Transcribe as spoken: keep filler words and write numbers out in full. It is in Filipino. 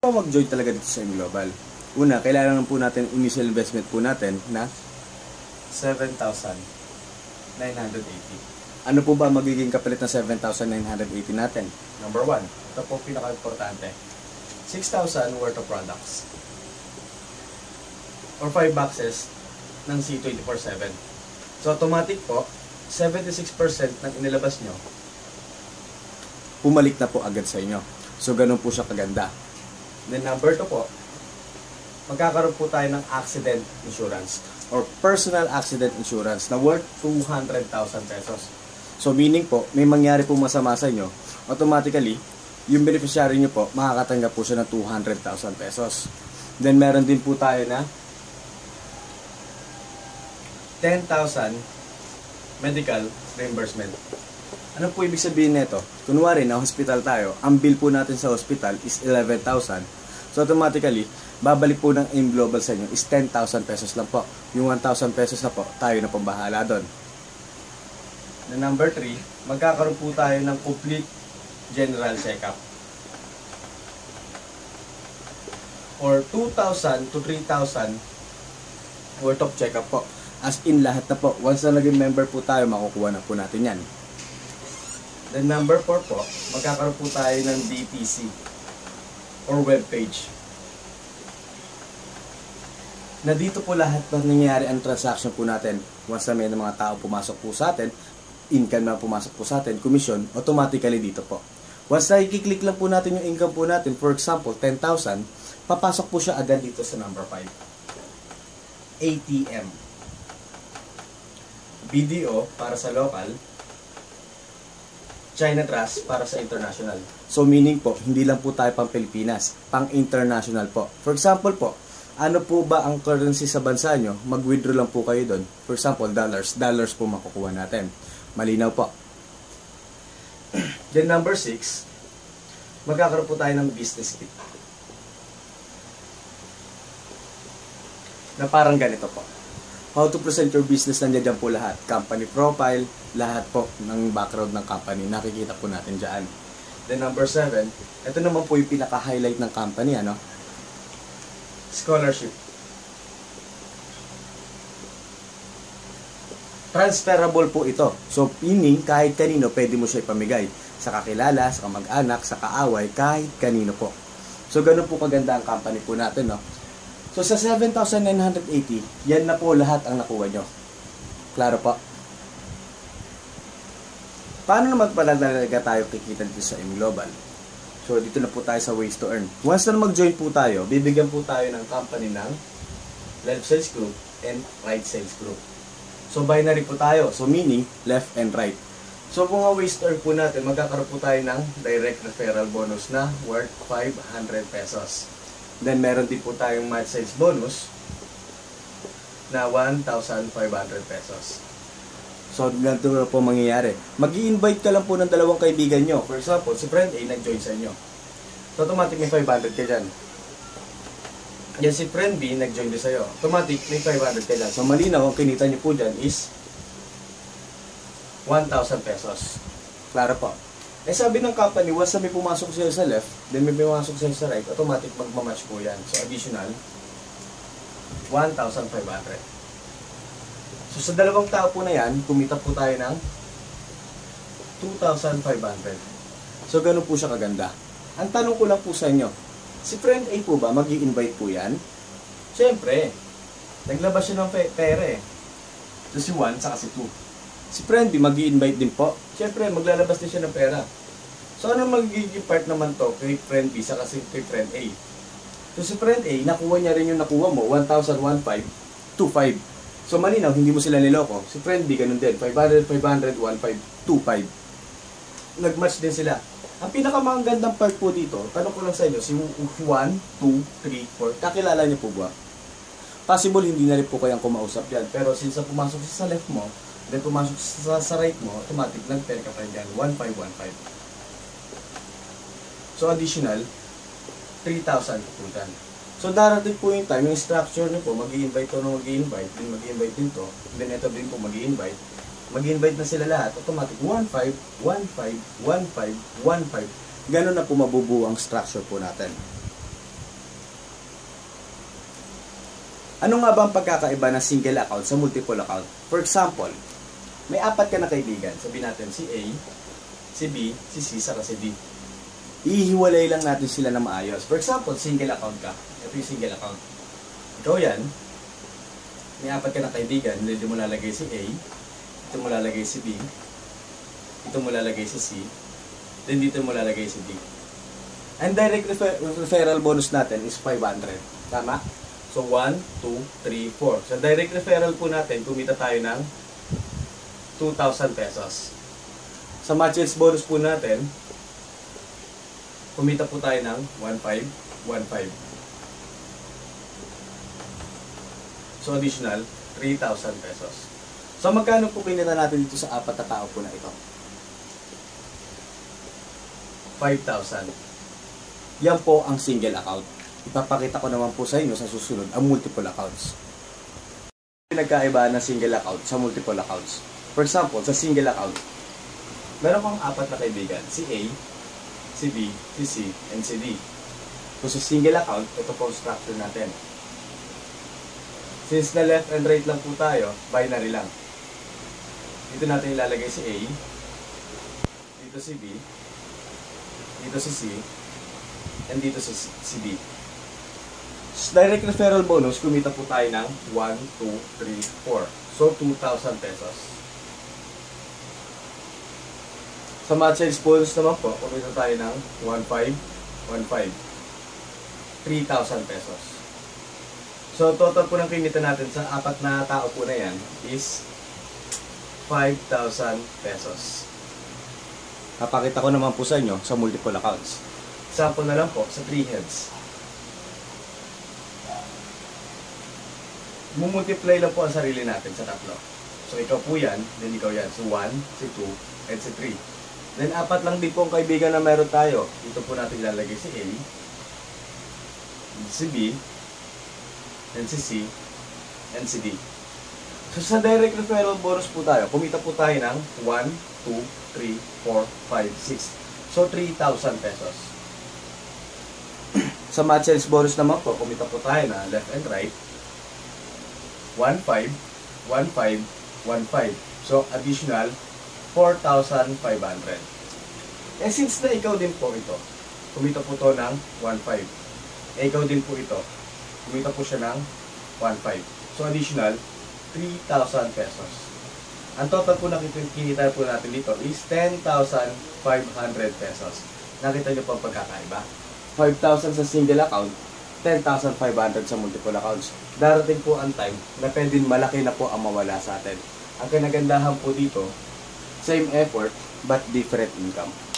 Mag-join talaga dito sa M-Global. Una, kailangan po natin initial investment po natin na seven thousand nine hundred eighty. Ano po ba magiging kapalit ng seven thousand nine hundred eighty natin? Number one, ito po pinaka-importante. six thousand worth of products. Or five boxes ng C twenty-four seven. So automatic po, seventy-six percent ng inilabas nyo, pumalik na po agad sa inyo. So ganun po siya kaganda. Then number two po, magkakaroon po tayo ng accident insurance or personal accident insurance na worth two hundred thousand pesos. So meaning po, may mangyari po masama sa inyo, automatically, yung beneficiary nyo po, makakatanggap po siya ng two hundred thousand pesos. Then meron din po tayo na ten thousand medical reimbursement. Ano po ibig sabihin nito? Kunwari na hospital tayo, ang bill po natin sa hospital is eleven thousand. So automatically, babalik po ng M-Global sa inyo is ten thousand pesos lang po. Yung one thousand pesos na po, tayo na pong bahala doon. The number three, magkakaroon po tayo ng complete general checkup. Or two thousand to three thousand worth of checkup po. As in lahat na po. Once na naging member po tayo, makukuha na po natin yan. Then number four po, magkakaroon po tayo ng D T C or web page. Na dito po lahat na nangyayari ang transaction po natin. Once na may mga tao pumasok po sa atin, income na pumasok po sa atin, commission, automatically dito po. Once na i-click lang po natin yung income po natin, for example, ten thousand, papasok po siya agad dito sa number five. A T M. B D O para sa local, China Trust para sa international. So meaning po, hindi lang po tayo pang Pilipinas, pang international po. For example po, ano po ba ang currency sa bansa nyo? Mag-withdraw lang po kayo doon. For example, dollars. Dollars po makukuha natin. Malinaw po. Then number six, magkakaroon po tayo ng business kit. Na parang ganito po. How to present your business, nandiyan dyan po lahat. Company profile, lahat po ng background ng company. Nakikita po natin dyan. Then number seven, ito naman po yung pinaka-highlight ng company, ano? Scholarship. Transferable po ito. So, meaning, kahit kanino pwede mo siya ipamigay. Sa kakilala, sa kamag-anak, sa kaaway, kahit kanino po. So, ganun po kaganda ang company po natin, no? So, sa seven thousand nine hundred eighty, yan na po lahat ang nakuha nyo. Klaro po? Paano naman pala talaga tayo kikita dito sa M-Global? So, dito na po tayo sa ways to earn. Once na mag-join po tayo, bibigyan po tayo ng company ng left sales group and right sales group. So, binary po tayo. So, meaning, left and right. So, kung nga ways to earn po natin, magkakaroon po tayo ng direct referral bonus na worth five hundred pesos. Then, meron din po tayong match sales bonus na one thousand five hundred pesos. So, ganito na po mangyayari. Mag-i-invite ka lang po ng dalawang kaibigan nyo. For example, si friend A nag-join sa inyo. So, automatic may five hundred ka dyan. Yan si friend B nag-join din sa'yo. Automatic may five hundred ka dyan. So, malinaw, ang kinita nyo po dyan is one thousand pesos. Klaro po. Eh, sabi ng company, once na may pumasok sa'yo sa left, then may pumasok sa'yo sa right, automatic magmamatch po yan. So, additional, one thousand five hundred. So, sa dalawang tao po na yan, kumita po tayo ng two thousand five hundred. So, ganun po siya kaganda. Ang tanong ko lang po sa inyo, si friend A po ba, mag-i-invite po yan? Siyempre, naglabas siya ng pera eh. So, si one, saka si two. Si friend B, mag-i-invite din po. Siyempre, maglalabas din siya ng pera. So, ano magiging part naman to kay friend B, saka si kay friend A? So, si friend A, nakuha niya rin yung nakuha mo, one thousand fifteen, two five. So, malinaw, hindi mo sila niloko. Si friend B, ganun din. five hundred, five hundred, one five, two five. Nag-match din sila. Ang pinakamagandang part po dito, tanong ko lang sa inyo, si one, two, three, four, kakilala niyo po ba? Possible, hindi na rin po kayang kumausap yan. Pero since pumasok siya sa left mo, then pumasok sa, sa right mo, automatic nag-pair ka pa dyan, one five one five. So, additional, three thousand po dyan. So, darating po yung time, yung structure nyo po, mag-i-invite to na mag-i-invite, then mag-i-invite din to, then ito din po mag-i-invite, mag-i-invite na sila lahat, automatic, one five, one five, one five, one five. Ganun na po mabubuo ang structure po natin. Ano nga ba ang pagkakaiba ng single account sa multiple account? For example, may apat ka na kaibigan. Sabihin natin si A, si B, si C, saka si D. Ihiwalay lang natin sila na maayos. For example, single account ka. Ito yung single account. Ikaw yan, may apat ka na kaibigan. Dito mo lalagay si A, dito mo lalagay si B, dito mo lalagay si C, then dito mo lalagay si D. And direct refer referral bonus natin is five hundred. Tama? So, one, two, three, four. So, direct referral po natin, kumita tayo ng two thousand pesos. Sa matches bonus po natin, kumita po tayo ng one five, one five. So, additional three thousand pesos. So, magkano po kinita natin dito sa apat na tao po na ito? five thousand. Yan po ang single account. Ipapakita ko naman po sa inyo sa susunod ang multiple accounts. Pinagkaiba ng single account sa multiple accounts. For example, sa single account, meron kang apat na kaibigan. Si A, si B, si C, and si D. So sa single account, ito po ang structure natin. Since na left and right lang po tayo, binary lang. Dito natin ilalagay si A, dito si B, dito si C, and dito si, si D. Direct referral bonus, kumita po tayo ng one, two, three, four. So, two thousand pesos. Sa match sales bonus naman po, kumita tayo ng one five, one five. three thousand pesos. So, total po ng kinita natin sa apat na tao po na yan is five thousand pesos. Napakita ko naman po sa inyo sa multiple accounts. Sample na lang po sa three heads. Mumultiply lang po ang sarili natin sa tatlo. So, ikaw po yan, then ikaw yan. So, one, si two, and si three. Then, apat lang din po ang kaibigan na meron tayo. Dito po natin ilalagay si A, si B, and si C, and si D. So, sa direct referral bonus po tayo, kumita po tayo ng one, two, three, four, five, six. So, three thousand pesos. Sa match sales bonus naman po, kumita po tayo na left and right. one five, one five, one five. So, additional four thousand five hundred. Eh, since na ikaw din po ito, kumita po to ng one five. Eh, ikaw din po ito, kumita po siya ng one five. So, additional three thousand pesos. Ang total po na kinita po natin dito is ten thousand five hundred pesos. Nakita niyo po ang pagkakaiba. five thousand sa single account, ten thousand five hundred sa multiple accounts. Darating po ang time na pwedeng malaki na po ang mawala sa atin. Ang kinagandahan po dito, same effort but different income.